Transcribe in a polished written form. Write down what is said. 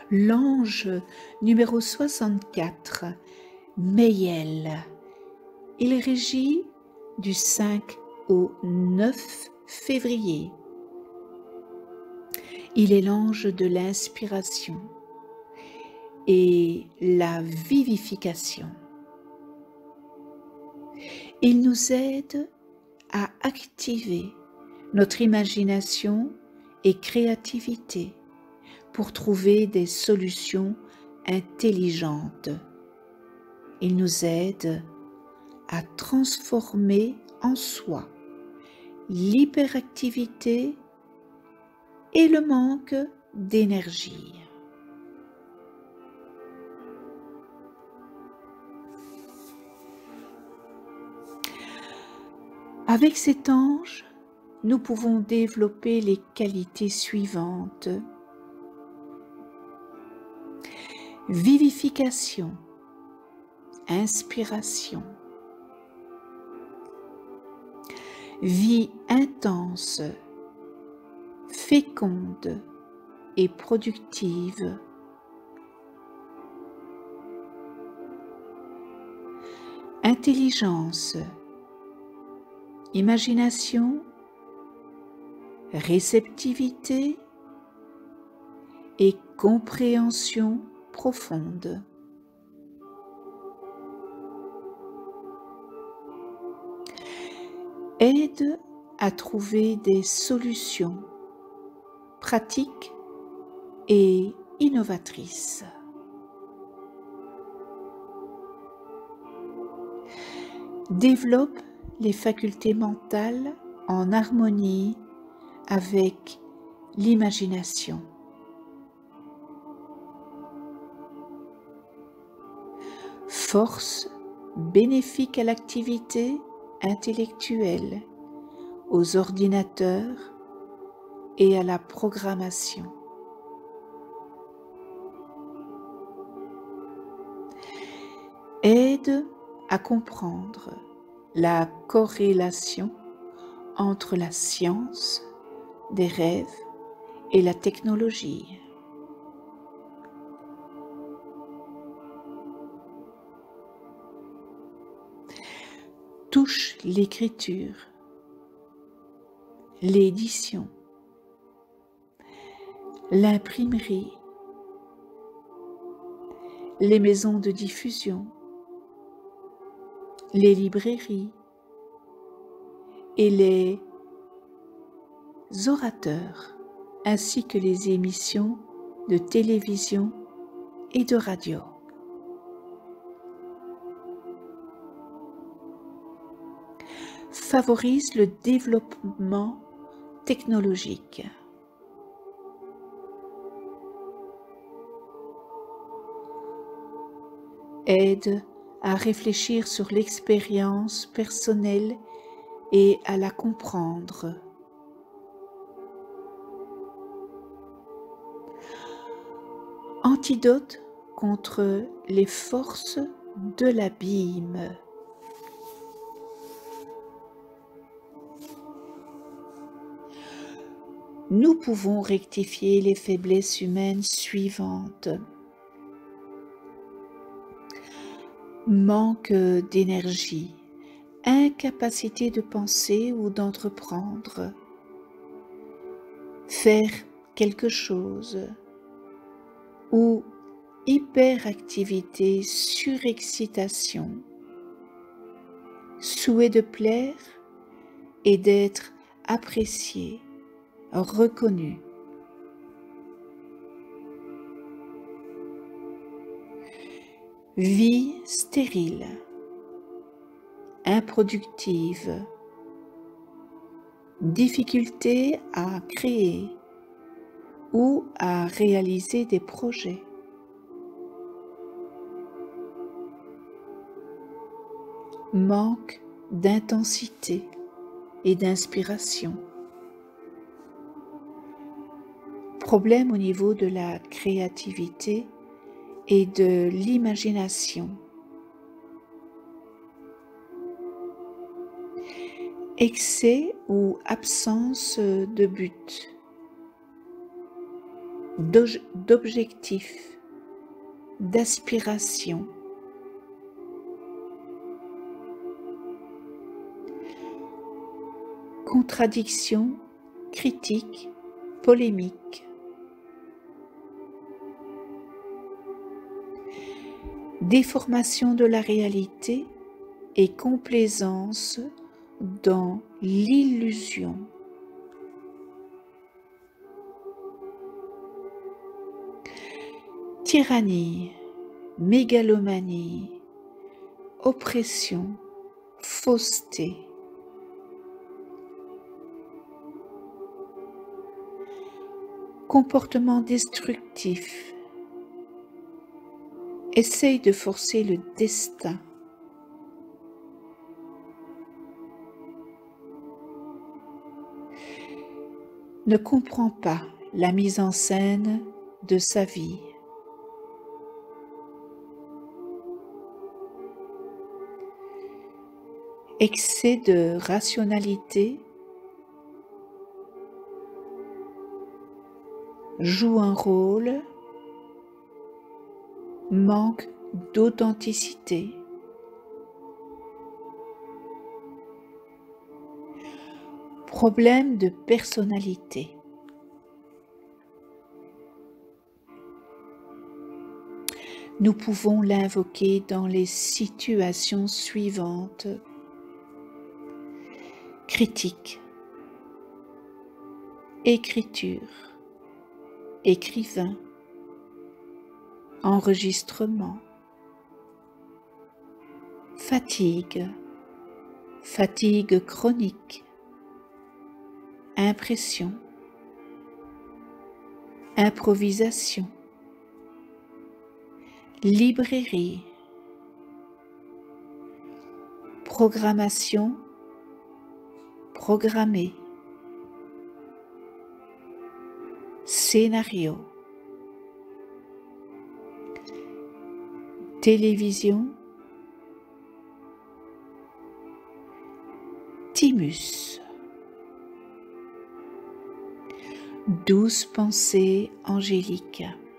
L'ange numéro 64, Meiel. Il régit du 5 au 9 février. Il est l'ange de l'inspiration et la vivification. Il nous aide à activer notre imagination et créativité pour trouver des solutions intelligentes. Il nous aide à transformer en soi l'hyperactivité et le manque d'énergie. Avec cet ange, nous pouvons développer les qualités suivantes. Vivification, inspiration, vie intense, féconde et productive, intelligence, imagination, réceptivité et compréhension profonde. Aide à trouver des solutions pratiques et innovatrices. Développe les facultés mentales en harmonie avec l'imagination. Force bénéfique à l'activité intellectuelle, aux ordinateurs et à la programmation. Aide à comprendre la corrélation entre la science, des rêves et la technologie. Touche l'écriture, l'édition, l'imprimerie, les maisons de diffusion, les librairies et les orateurs, ainsi que les émissions de télévision et de radio. Favorise le développement technologique. Aide à réfléchir sur l'expérience personnelle et à la comprendre. Antidote contre les forces de l'abîme. Nous pouvons rectifier les faiblesses humaines suivantes. Manque d'énergie, incapacité de penser ou d'entreprendre, faire quelque chose, ou hyperactivité, surexcitation, souhait de plaire et d'être apprécié, reconnu. Vie stérile, improductive, difficulté à créer ou à réaliser des projets. Manque d'intensité et d'inspiration. Problème au niveau de la créativité et de l'imagination. Excès ou absence de but. d'objectifs, d'aspirations. Contradictions, critiques, polémiques. Déformation de la réalité et complaisance dans l'illusion. Tyrannie, mégalomanie, oppression, fausseté. Comportement destructif. Essaye de forcer le destin. Ne comprend pas la mise en scène de sa vie. Excès de rationalité. Joue un rôle. Manque d'authenticité. Problème de personnalité. Nous pouvons l'invoquer dans les situations suivantes. Critique, écriture, écrivain, enregistrement, fatigue, fatigue chronique, impression, improvisation, librairie, programmation, programmer, scénario, télévision, thymus, douce pensée angélique.